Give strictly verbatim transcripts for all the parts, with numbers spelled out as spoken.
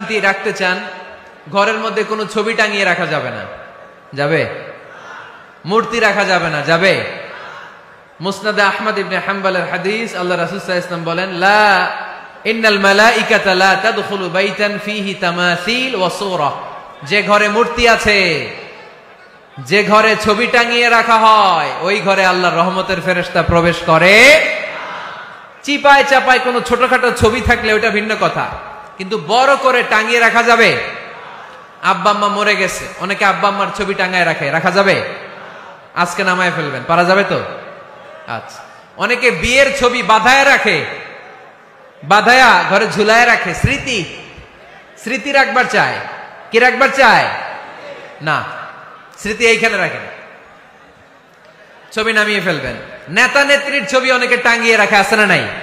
শান্তি রাখতে চান, ঘরের মধ্যে কোনো ছবি টাঙিয়ে রাখা যাবে না। যাবে? মূর্তি রাখা যাবে না। যাবে? মুসনাদে আহমদ ইবনে হাম্বলের হাদিস, আল্লাহ রাসূল সাল্লাল্লাহু আলাইহি ওয়াসাল্লাম বলেন, লা ইন্নাল মালাইকাতা লা তাদখুলু বাইতান ফিহি তামাসিল ওয়া সূরা। যে ঘরে মূর্তি আছে, যে ঘরে ছবি টাঙিয়ে রাখা হয়, ওই ঘরে আল্লাহর রহমতের ফেরেশতা প্রবেশ করে। চিপায় চাপায় কোনো ছোটখাটো ছবি থাকলে ওটা ভিন্ন কথা, কিন্তু বড় করে টাঙিয়ে রাখা যাবে? আব্বা আম্মা মরে গেছে, অনেকে আব্বা আম্মার ছবি টাঙায় রাখে, রাখা যাবে? আজকে নামায় ফেলবেন, পারা যাবে তো? আচ্ছা। অনেকে বিয়ের ছবি বাঁধায় রাখে, বাঁধায়া ঘরে ঝুলায় রাখে, স্মৃতি স্মৃতি রাখবার চায়। কি রাখবার চায়? না, স্মৃতি এইখানে রাখেন, ছবি নামিয়ে ফেলবেন। নেতা নেত্রীর ছবি অনেকে টাঙিয়ে রাখে, আছে না নাই?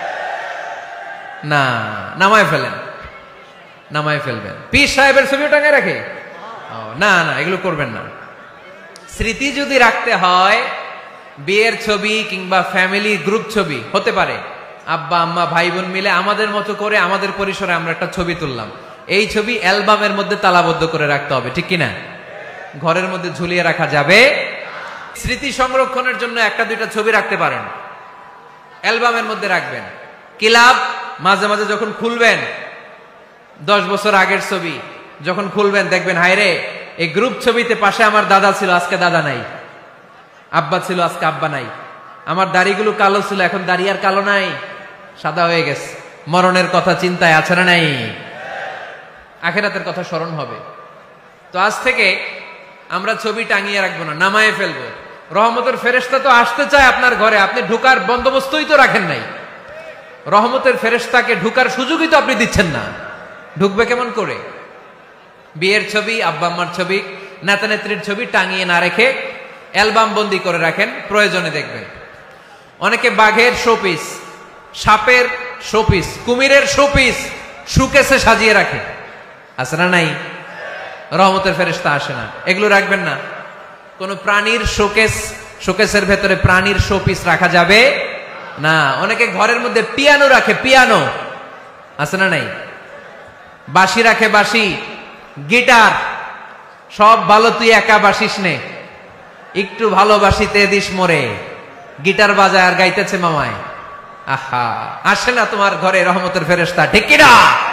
না, নামায় ফেলেন, নামায় ফেলবেন। পীর সাহেবের ছবিও টাঙিয়ে রাখে? না না, এগুলো করবেন না। স্মৃতি যদি রাখতে হয়, বিয়ের ছবি কিংবা ফ্যামিলি গ্রুপ ছবি হতে পারে, আব্বা আম্মা ভাই বোন মিলে আমাদের মতো করে আমাদের পরিসরে আমরা একটা ছবি তুললাম, এই ছবি অ্যালবামের মধ্যে তালাবদ্ধ করে রাখতে হবে, ঠিক কিনা? ঘরের মধ্যে ঝুলিয়ে রাখা যাবে? স্মৃতি সংরক্ষণের জন্য একটা দুইটা ছবি রাখতে পারেন, অ্যালবামের মধ্যে রাখবেন। ক্লাব মাঝে মাঝে যখন খুলবেন, দশ বছর আগের ছবি যখন খুলবেন, দেখবেন হায়রে এই গ্রুপ ছবিতে পাশে আমার দাদা ছিল, আজকে দাদা নাই, আব্বা ছিল, আজকে আব্বা নাই, আমার দাড়িগুলো কালো ছিল, এখন দাড়ি আর কালো নাই, সাদা হয়ে গেছে। মরণের কথা চিন্তায় আছে না নাই? আখিরাতের কথা স্মরণ হবে। তো আজ থেকে আমরা ছবি টাঙিয়ে রাখবো না, নামায়ে ফেলবো। রহমতের ফেরেশতা তো আসতে চায় আপনার ঘরে, আপনি ঢুকার বন্দোবস্তই তো রাখেন নাই। রহমতের ফেরেশতাকে ঢুকার সুযোগই তো আপনি দিচ্ছেন না, ঢুকবে কেমন করে? বিয়ের ছবি, আব্বা আম্মার ছবি, নেতা নেত্রীর ছবি টাঙিয়ে না রেখে অ্যালবাম বন্দি করে রাখেন, প্রয়োজনে দেখবেন। অনেকে বাঘের শোপিস, সাপের শোপিস, কুমিরের শোপিস সুকেসে সাজিয়ে রাখে, আছে না নাই? রহমতের ফেরেশতা আসে না, এগুলো রাখবেন না। কোন প্রাণীর শোকেস, শোকেসের ভেতরে প্রাণীর শোপিস রাখা যাবে না। অনেকে ঘরের মধ্যে পিয়ানো রাখে, পিয়ানো, আছে না নাই? বাঁশি রাখে, বাঁশি, গিটার, সব ভালো, তুই একা বাসিস নে, একটু ভালোবাসিতে দিস মোরে, গিটার বাজায় আর গাইতেছে মামায়। আহা, আসে না তোমার ঘরে রহমতের ফেরেশতা, ঠিক কিনা?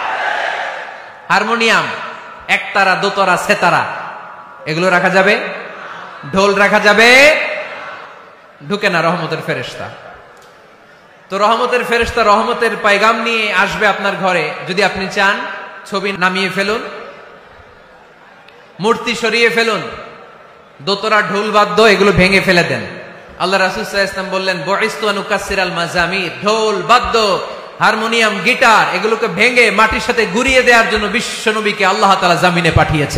হারমোনিয়াম, একতারা, দোতারা, সেতারা, এগুলো রাখা যাবে? ঢোল রাখা যাবে? ঢুকে না রহমতের ফেরেশতা। তো রহমতের ফেরেশতা রহমতের পায়গাম নিয়ে আসবে আপনার ঘরে। যদি আপনি চান, ছবি নামিয়ে ফেলুন, মূর্তি সরিয়ে ফেলুন, দোতরা, ঢোল বাদ্য এগুলো ভেঙে ফেলে দেন। আল্লাহ রাসূল সাল্লাল্লাহু আলাইহি ওয়াসাল্লাম বললেন, বুইসতু আন উকাসসিরাল মাযামির, ঢোল বাদ্য, হারমোনিয়াম, গিটার এগুলোকে ভেঙে মাটির সাথে গুড়িয়ে দেওয়ার জন্য বিশ্ব নবীকে আল্লাহ তাআলা জামিনে পাঠিয়েছে।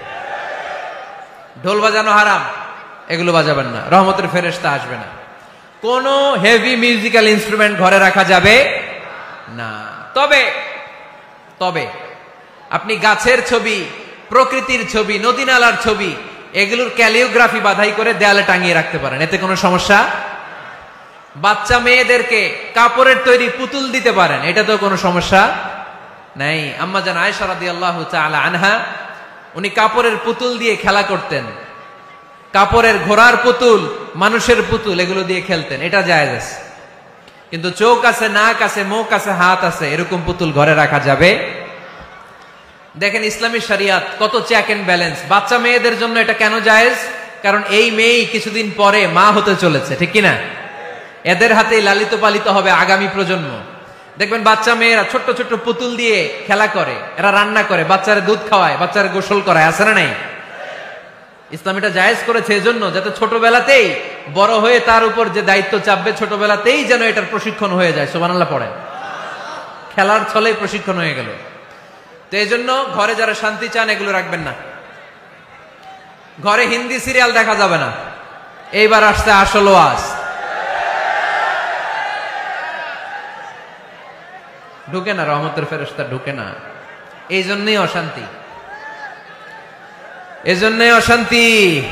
ঢোল বাজানো হারাম, এগুলো বাজাবেন না, রহমতের ফেরেশতা আসবে না। কোন হেভি মিউজিক্যাল ইনস্ট্রুমেন্ট ঘরে রাখা যাবে না। তবে তবে আপনি গাছের ছবি, প্রকৃতির ছবি, নদী নালার ছবি, এগুলোর ক্যালিওগ্রাফি বাধাই করে দেয়ালে টাঙিয়ে রাখতে পারেন, এতে কোনো সমস্যা। বাচ্চা মেয়েদেরকে কাপড়ের তৈরি পুতুল দিতে পারেন, এটা তো কোনো সমস্যা নাই। আম্মা জান আয়েশা রাদিয়াল্লাহু তাআলা আনহা, উনি কাপড়ের পুতুল দিয়ে খেলা করতেন, কাপড়ের ঘোড়ার পুতুল, মানুষের পুতুল, এগুলো দিয়ে খেলতেন, এটা জায়েজ আছে। কিন্তু চোখ আছে, নাক আছে, মুখ আছে, হাত আছে, এরকম পুতুল ঘরে রাখা যাবে? দেখেন ইসলামী শরিয়াত কত চেক এন্ড ব্যালেন্স। বাচ্চা মেয়েদের জন্য এটা কেন জায়েজ? কারণ এই মেয়েই কিছুদিন পরে মা হতে চলেছে, ঠিক কিনা? এদের হাতেই লালিত পালিত হবে আগামী প্রজন্ম। দেখবেন বাচ্চা মেয়েরা ছোট্ট ছোট্ট পুতুল দিয়ে খেলা করে, এরা রান্না করে, বাচ্চারা দুধ খাওয়ায়, বাচ্চারা গোসল করায়, আছে না নাই? ইসলাম এটা জায়েজ করেছে এজন্য, যাতে ছোটবেলাতেই বড় হয়ে তার উপর যে দায়িত্ব চাপবে, ছোটবেলাতেই যেন এটার প্রশিক্ষণ হয়ে যায়। সুবহানাল্লাহ পড়েন। খেলার ছলেই প্রশিক্ষণ হয়ে গেল। তো এই জন্য ঘরে যারা শান্তি চান, এগুলো রাখবেন না। ঘরে হিন্দি সিরিয়াল দেখা যাবে না। এইবার আসছে আসল ওয়াজ। ঢুকে না, রহমতের ফেরেশতা ঢুকে না, এই জন্যই অশান্তি, এই জন্যই অশান্তি।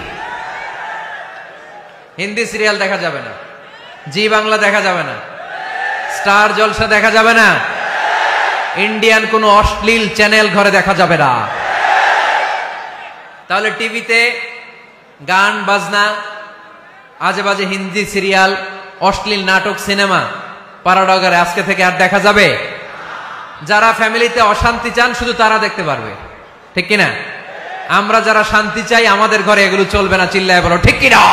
হিন্দি সিরিয়াল দেখা যাবে না, জি বাংলা দেখা যাবে না, স্টার জলসা দেখা যাবে না, ইন্ডিয়ান কোনো অশ্লীল চ্যানেল ঘরে দেখা যাবে না। তাহলে টিভিতে গান বাজনা, আজে বাজে হিন্দি সিরিয়াল, অশ্লীল নাটক, সিনেমা পাড়াডগারে আজকে থেকে আর দেখা যাবে? যারা ফ্যামিলিতে অশান্তি চান শুধু তারা দেখতে পারবে, ঠিক কিনা? আমরা যারা শান্তি চাই আমাদের ঘরে এগুলো চলবে না, চিল্লায় বলো ঠিক কিনা?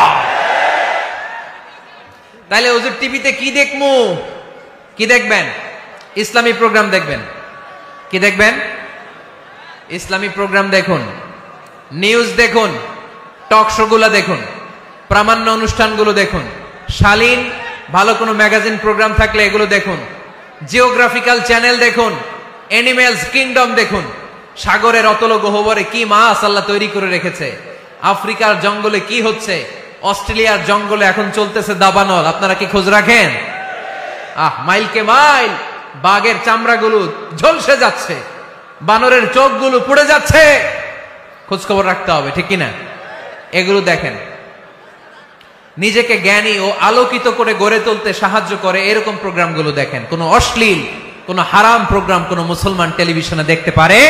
তাইলে হুজুর টিভিতে কি দেখমু? কি দেখবেন? ইসলামী প্রোগ্রাম দেখবেন। কি দেখবেন? ইসলামী প্রোগ্রাম দেখুন, নিউজ দেখুন, টক শো গুলো দেখুন, প্রামাণ্য অনুষ্ঠানগুলো দেখুন, শালীন ভালো কোনো ম্যাগাজিন প্রোগ্রাম থাকলে এগুলো দেখুন, জিওগ্রাফিক্যাল চ্যানেল দেখুন, অ্যানিমেলস কিংডম দেখুন, সাগরের অতল গহ্বরে কি মাছ আল্লাহ তৈরি করে রেখেছে, আফ্রিকার জঙ্গলে কি হচ্ছে, অস্ট্রেলিয়ার জঙ্গলে এখন চলতেছে দাবানল, আপনারা কি খোঁজ রাখেন? আহ, মাইলকে মাইল বাঘের চামড়াগুলো ঝলসে যাচ্ছে, বানরের চোখগুলো পুড়ে যাচ্ছে, খোঁজ খবর রাখতে হবে, ঠিক কিনা? এগুলো দেখেন। নিজেকে জ্ঞানী ও আলোকিত করে গড়ে তুলতে সাহায্য করে এরকম প্রোগ্রামগুলো দেখেন। কোন অশ্লীল, কোন হারাম প্রোগ্রাম কোন মুসলমান টেলিভিশনে দেখতে পারে?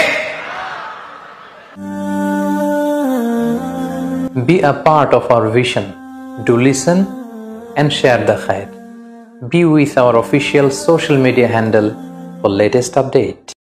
Be a part of our vision. Do listen and share the khair. Be with our official social media handle for latest update.